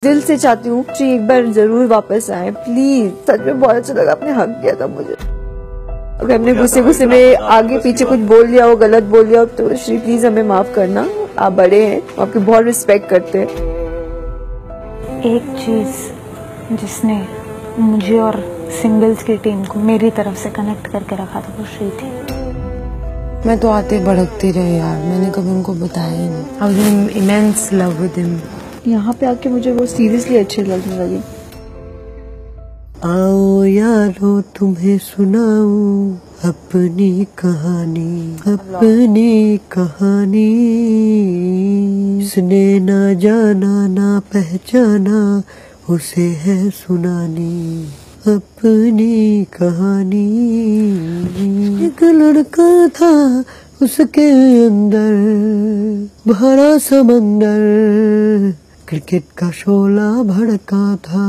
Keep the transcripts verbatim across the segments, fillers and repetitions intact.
दिल से चाहती हूँ कि एक बार जरूर वापस आए प्लीज। सच में बहुत अच्छा लगा, आपने हक किया था मुझे। अगर हमने गुस्से गुस्से में आगे पीछे कुछ बोल दिया हो, गलत बोल दिया हो, तो श्री प्लीज हमें माफ करना। आप बड़े हैं, आपकी बहुत रिस्पेक्ट करते हैं। एक चीज जिसने मुझे और सिंगल्स की टीम को मेरी तरफ से कनेक्ट करके रखा था वो श्री थी। मैं तो आते भड़कती रही यार, मैंने कभी उनको बताया ही नहीं। I was in immense love with him। यहाँ पे आके मुझे वो सीरियसली अच्छे लगने लगे। आओ यारो तुम्हें सुनाऊं अपनी कहानी, अपनी कहानी। इसने ना जाना ना पहचाना, उसे है सुनानी अपनी कहानी। एक लड़का था उसके अंदर भरा समंदर, क्रिकेट का शोला भड़का था।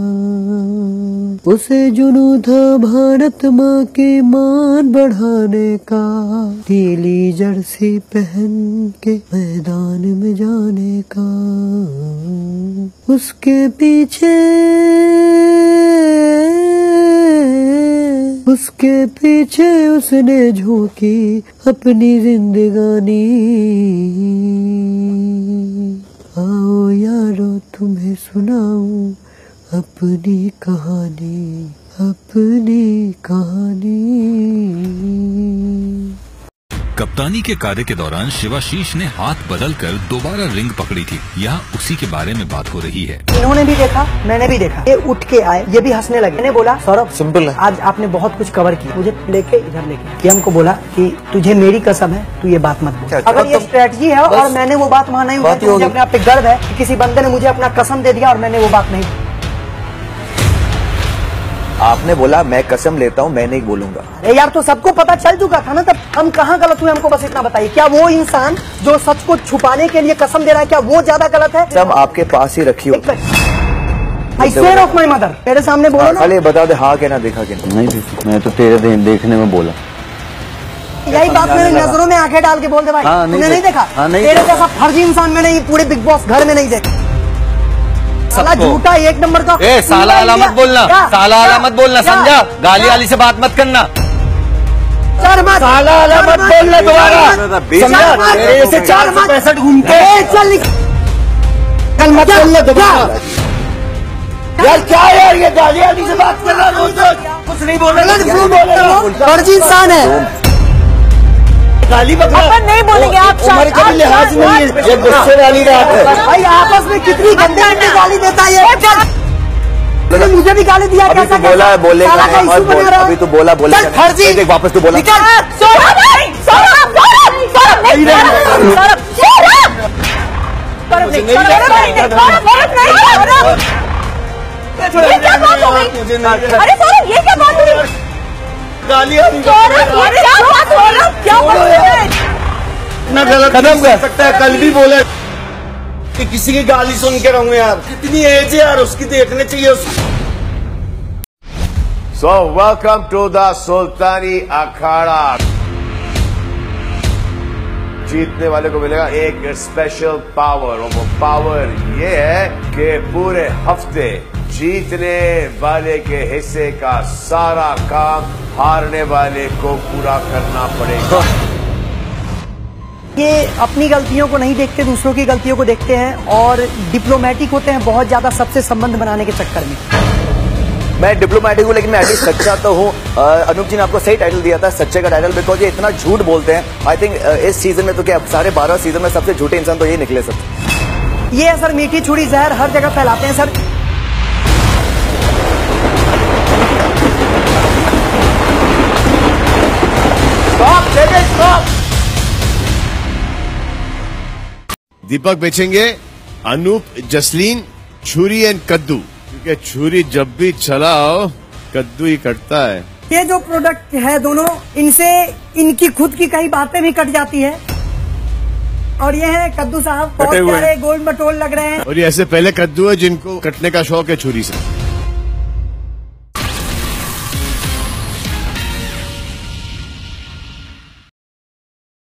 उसे जुनू था भारत माँ के मान बढ़ाने का, नीली जर्सी पहन के मैदान में जाने का। उसके पीछे उसके पीछे उसने झोंकी अपनी जिंदगानी। आओ यारो तुम्हें सुनाऊं अपनी कहानी, अपनी कहानी। कप्तानी के कार्य के दौरान शिवाशीष ने हाथ बदलकर दोबारा रिंग पकड़ी थी। यहाँ उसी के बारे में बात हो रही है। इन्होंने भी देखा, मैंने भी देखा। ये उठ के आए, ये भी हंसने लगे। मैंने बोला सौरभ सिंपल है, आज आपने बहुत कुछ कवर किया, मुझे लेके इधर लेके। ये हमको बोला कि तुझे मेरी कसम है, तू ये बात मत बोल। अगर ये स्ट्रेटजी है और मैंने वो बात माना ही, मुझे अपने आप पे गर्व है कि किसी बंदे ने मुझे अपना कसम दे दिया और मैंने वो बात नहीं। आपने बोला मैं कसम लेता हूँ, मैं नहीं बोलूंगा। अरे यार तो सबको पता चल चुका था ना, तब हम कहाँ गलत हुए, हमको बस इतना बताइए। क्या वो इंसान जो सच को छुपाने के लिए कसम दे रहा है, क्या वो ज्यादा गलत है? सब आपके पास ही रखी हो। I swear of my mother, मेरे सामने बोलो ना। खाली बता दे हाँ के ना, देखा के नहीं। मैं तो तेरे देखने में बोला। यही बात मेरी नजरों में आंखें डाल के बोल दे भाई, तूने नहीं देखा? तेरे जैसा फर्जी इंसान मैंने ये पूरे बिग बॉस घर में नहीं देखा। साला झूठा एक नंबर का। ए साला आला मत बोलना, साला आला मत बोलना, समझा? गाली वाली से बात मत करना। साला आला मत बोलना दोबारा, समझा? ऐसे चार सौ पैंसठ घूमते चल कल मत बोलना दोबारा। यार क्या यार, ये गाली वाली से बात कर रहा है, कुछ नहीं बोल रहा। फर्जी इंसान है, गाली बकरा नहीं बोलेंगे आप। उम्र का भी लिहाज नहीं है, ये गुस्से वाली बात है भाई। आपस में कितनी गंदे गंदे गाली देता है ये। मुझे भी गाली दिया, कैसा बोला है, बोलेगा अभी तो बोला बोला फर्जी। वापस तो बोला अरे सौरभ ये क्या बात हुई? गाली ना गलत कदम कर सकता है। कल भी बोला कि किसी की गाली सुन के रहूंगा यार। कितनी एज है यार उसकी, देखने चाहिए उसको। So welcome to the सुल्तानी अखाड़ा। जीतने वाले को मिलेगा एक स्पेशल पावर, और वो पावर ये है कि पूरे हफ्ते जीतने वाले के हिस्से का सारा काम हारने वाले को पूरा करना पड़ेगा। ये अपनी गलतियों को नहीं देखते, दूसरों की गलतियों को देखते हैं और डिप्लोमेटिक होते हैं बहुत ज्यादा सबसे संबंध बनाने के चक्कर में। मैं डिप्लोमेटिक हूँ लेकिन मैं एटलीस्ट सच्चा तो हूँ। अनूप जी ने आपको सही टाइटल दिया था, सच्चे का टाइटल, बिकॉज ये इतना झूठ बोलते हैं। आई थिंक इस सीजन में तो क्या सारे बारह सीजन में सबसे झूठे इंसान तो ये निकले सब। ये है सर मीठी छुरी जहर, हर जगह फैलाते हैं सर। दीपक बेचेंगे अनूप, जसलीन, छुरी एंड कद्दू, क्योंकि छुरी जब भी चलाओ कद्दू ही कटता है। ये जो प्रोडक्ट है दोनों, इनसे इनकी खुद की कई बातें भी कट जाती है। और ये है कद्दू साहब, बहुत प्यारे गोल मटोल लग रहे हैं। और ये ऐसे पहले कद्दू है जिनको कटने का शौक है छुरी से।